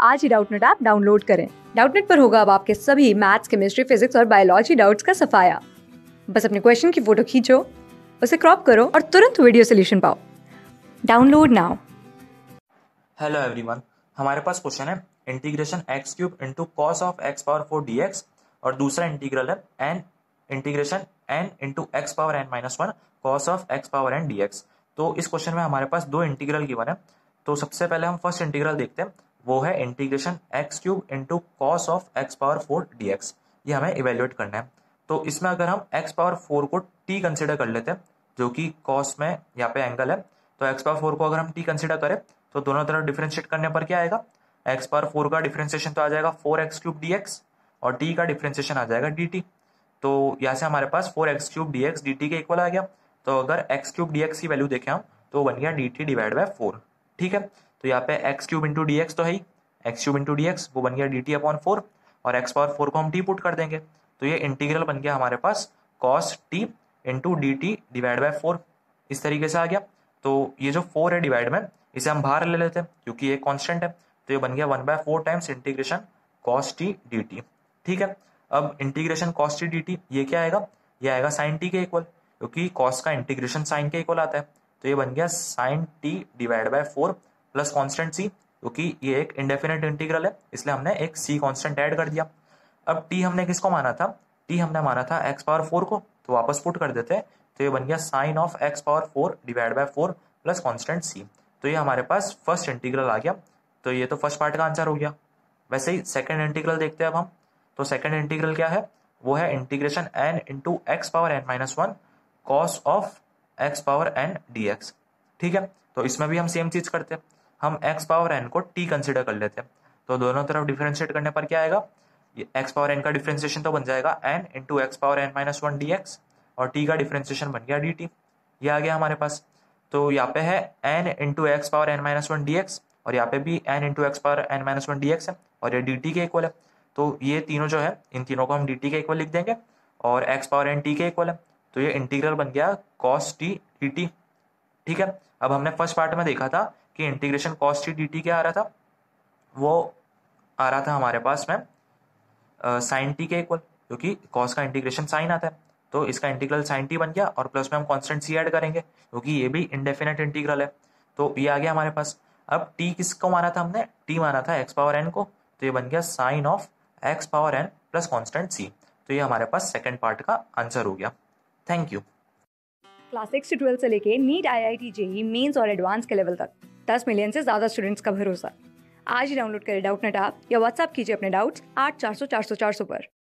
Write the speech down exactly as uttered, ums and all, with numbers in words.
आज ही Doubtnut app download करें। डाउटनेट पर होगा अब आपके सभी मैथ्स, केमिस्ट्री, फिजिक्स और बायोलॉजी डाउट्स का सफाया। बस अपने क्वेश्चन की फोटो खींचो, उसे क्रॉप करो और तुरंत वीडियो सोल्यूशन पाओ। Download now. हेलो एवरीवन, हमारे पास क्वेश्चन है integration x cube into cos of x power four d x और दूसरा इंटीग्रल है n integration n into x power n minus one cos of x power n d x. तो इस question में हमारे पास दो इंटीग्रल गिवन है। तो सबसे पहले हम फर्स्ट इंटीग्रल देखते हैं, वो है integration x cube into cos of x power four d x. ये हमें इवेल्युएट करना है। तो इसमें अगर हम एक्स पावर फोर को टी कंसिडर कर लेते हैं, जो कि कॉस में यहाँ पे एंगल है, तो एक्स पावर फोर को अगर हम टी कंसिडर करें तो दोनों तरफ डिफरेंशिएट करने पर क्या आएगा, एक्स पावर फोर का डिफरेंशिएशन तो आ जाएगा four x cube d x और टी का डिफरेंशिएशन आ जाएगा डी टी। तो यहाँ से हमारे पास four x cube d x d t के इक्वल आ गया। तो अगर एक्स क्यूब डी एक्स की वैल्यू देखें हम तो वो बन गया d t divide by four. ठीक है, तो यहाँ पे x cube into d x तो है ही, x cube into d x वो बन गया डी टी अपॉन फोर और एक्स पावर फोर को हम टी पुट कर देंगे तो ये इंटीग्रल बन गया हमारे पास cos t into d t divide by four. इस तरीके से आ गया। तो ये जो फोर है डिवाइड में, इसे हम बाहर ले लेते हैं क्योंकि ये कांस्टेंट है। तो ये बन गया one by four times integration cos t d t. ठीक है, अब integration cos t d t ये क्या आएगा, ये आएगा साइन टी के इक्वल, क्योंकि कॉस का इंटीग्रेशन साइन के इक्वल आता है। तो ये बन गया sine t divide by four plus constant c, क्योंकि ये एक इंडेफिनेट इंटीग्रल है इसलिए हमने एक सी कॉन्स्टेंट ऐड कर दिया। अब टी हमने किसको माना था, टी हमने माना था एक्स पावर फोर को, तो वापस पुट कर देते हैं। तो ये बन गया sine of x power four divide by four plus constant c. तो ये हमारे पास फर्स्ट इंटीग्रल आ गया। तो ये तो फर्स्ट पार्ट का आंसर हो गया। वैसे ही सेकंड इंटीग्रल देखते हैं अब हम। तो सेकंड इंटीग्रल क्या है, वो है integration n into x power n minus one cos of x power n d x. ठीक है, तो इसमें भी हम सेम चीज करते हैं, हम एक्स पावर एन को टी कंसिडर कर लेते हैं। तो दोनों तरफ डिफरेंशिएट करने पर क्या आएगा, ये एक्स पावर एन का डिफरेंशिएशन तो बन जाएगा n into x power n minus one d x और टी का डिफरेंशिएशन बन गया डी टी। ये आ गया हमारे पास। तो यहाँ पे है n into x power n minus one d x और यहाँ पे भी n into x power n minus one d x है और ये डी टी के इक्वल है। तो ये तीनों जो है, इन तीनों को हम डी टी के इक्वल लिख देंगे और एक्स पावर एन टी के इक्वल है। तो ये इंटीग्रल बन गया कॉस टी डी टी। ठीक है, अब हमने फर्स्ट पार्ट में देखा था कि integration cos t d t क्या आ रहा था, वो आ रहा था हमारे पास में साइन टी के इक्वल, क्योंकि कॉस का इंटीग्रेशन साइन आता है। तो इसका इंटीग्रल साइन टी बन गया और प्लस में हम कांस्टेंट सी ऐड करेंगे क्योंकि ये भी इंडेफिनेट इंटीग्रल है। तो ये आ गया हमारे पास। अब टी किसको माना था हमने, टी माना था एक्स पावर एन को, तो ये बन गया sine of x power n plus constant c. तो ये हमारे पास सेकेंड पार्ट का आंसर हो गया। Thank you. क्लास सिक्स से ट्वेल्थ से लेके NEET, I I T, JEE Mains और एडवांस के लेवल तक दस मिलियन से ज्यादा स्टूडेंट्स का भरोसा। आज ही डाउनलोड करें डाउटनेट ऐप या व्हाट्सएप कीजिए अपने डाउट्स आठ चार सौ चार सौ चार सौ पर।